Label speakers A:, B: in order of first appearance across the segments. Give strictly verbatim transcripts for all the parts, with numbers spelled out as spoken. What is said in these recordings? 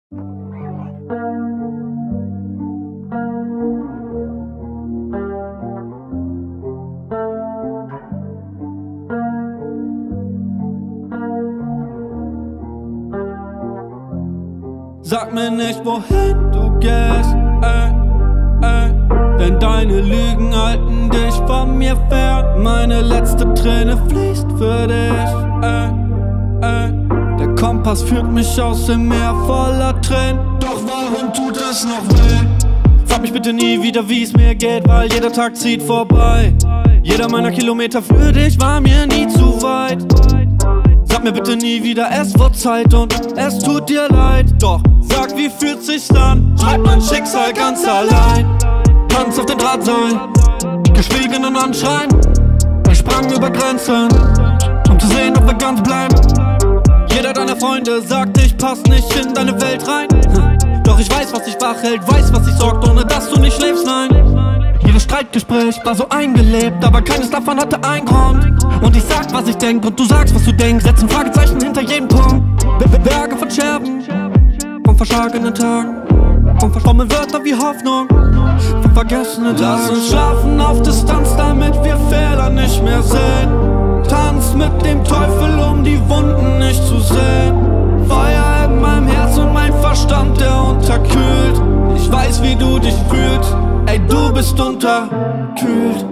A: Sag mir nicht, wohin du gehst, ey, ey, denn deine Lügen halten dich von mir fern. Meine letzte Träne fließt für dich, ey, ey. Der Kompass führt mich aus dem Meer voller Tränen. Doch warum tut es noch weh? Frag mich bitte nie wieder, wie es mir geht, weil jeder Tag zieht vorbei. Jeder meiner Kilometer für dich war mir nie zu weit. Sag mir bitte nie wieder, es wird Zeit und es tut dir leid. Doch sag, wie fühlt sich's an? Schreib mein Schicksal ganz allein. Tanz auf den Drahtseil, geschwiegen und anschreien. Wir sprangen über Grenzen, um zu sehen, ob wir ganz bleiben. Jeder deiner Freunde sagt, ich pass nicht in deine Welt rein. Doch ich weiß, was dich wach hält, weiß, was dich sorgt, ohne dass du nicht schläfst, nein. Jedes Streitgespräch war so eingelebt, aber keines davon hatte einen Grund. Und ich sag, was ich denk und du sagst, was du denkst. Setzen Fragezeichen hinter jedem Punkt. Berge von Scherben, von verschlagenen Tagen, von verschwommenen Wörtern wie Hoffnung, von vergessenen Tagen. Lass uns schlafen auf Distanz, damit wir Fehler nicht mehr sehen. Tanz mit dem Teufel, um die Wunden nicht zu sehen. Feuer in meinem Herz und mein Verstand, der unterkühlt. Ich weiß, wie du dich fühlst, ey, du bist unterkühlt.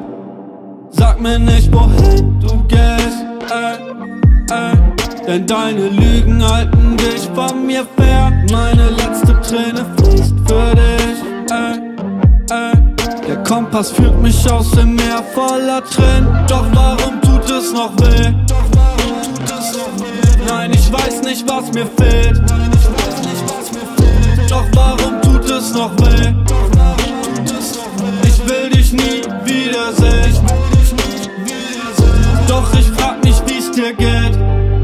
A: Sag mir nicht, wohin du gehst, ey, ey, denn deine Lügen halten dich von mir fern. Meine letzte Träne fließt für dich, ey, ey. Der Kompass führt mich aus dem Meer voller Tränen. Doch warum tut es noch weh? Doch warum tut es noch weh? Nein, ich weiß nicht, was mir fehlt. Nein, ich weiß nicht, was mir fehlt. Doch warum tut es noch weh? Doch warum tut es noch weh? Ich will dich nie wiedersehen. Ich will dich nie wiedersehen. Doch ich frag mich, wie's dir geht.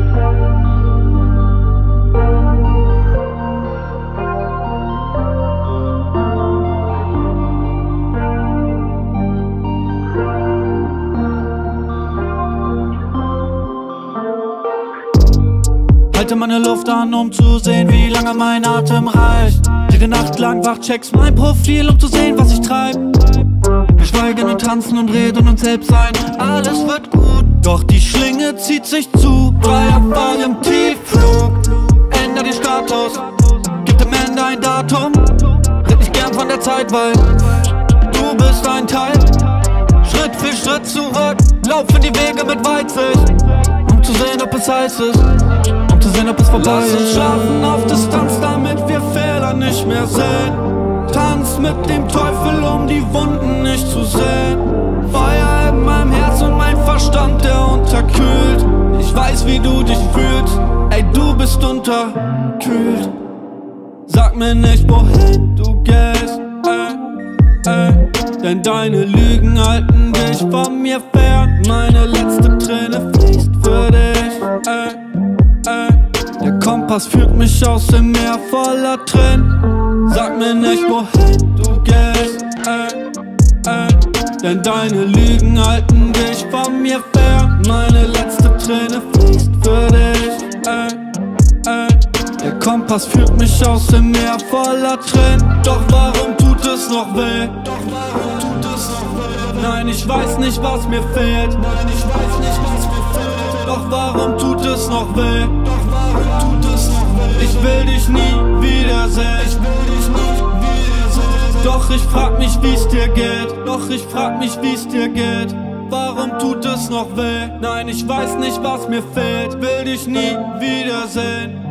A: Halte meine Luft an, um zu sehen, wie lange mein Atem reicht. Jede Nacht lang wach, checkst mein Profil, um zu sehen, was ich treib. Wir schweigen und tanzen und reden uns selbst ein, alles wird gut. Doch die Schlinge zieht sich zu, freier Fall im Tiefflug. Änder den Status, gib dem Ende ein Datum. Red nicht gern von der Zeit, weil du bist ein Teil. Schritt für Schritt zurück, laufen die Wege mit Weitsicht, um zu sehen, ob es heiß ist, um zu sehen, ob es vorbei ist. Lass uns schlafen auf Distanz, damit wir Fehler nicht mehr sehen. Tanz mit dem Teufel, um die Wunden nicht zu sehen. Feuer in meinem Herz und mein Verstand, der unterkühlt. Ich weiß, wie du dich fühlst, ey, du bist unterkühlt. Sag mir nicht, wohin du gehst, ey, ey, denn deine Lügen halten dich von mir fern. Meine letzte Träne fließt für dich, ey, ey. Der Kompass führt mich aus dem Meer voller Tränen. Sag mir nicht, wohin du gehst, ey, ey, denn deine Lügen halten dich von mir fern. Meine letzte Träne fließt für dich, ey, ey. Der Kompass führt mich aus dem Meer voller Tränen. Doch warum tut es noch weh? Doch warum tut es noch weh? Nein, ich weiß nicht, was mir fehlt. Nein, ich weiß nicht, was mir fehlt. Doch warum tut es noch weh? Doch warum tut es noch weh? Ich will dich nie wiedersehen. Ich will dich nie wiedersehen. Doch ich frag mich, wie's dir geht. Doch ich frag mich, wie's dir geht. Warum tut es noch weh? Nein, ich weiß nicht, was mir fehlt. Will dich nie wiedersehen.